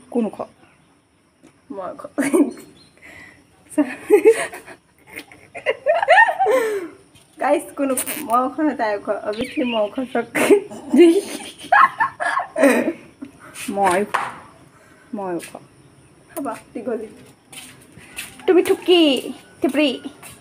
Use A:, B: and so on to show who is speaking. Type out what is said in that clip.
A: কোন খ
B: মই খ গাইস কোন মই খ না তাই খ অবভিয়াসলি মই খ সক
A: মই খ
B: খাবা দীঘলি
A: তুমি ঠুকি টিপৰি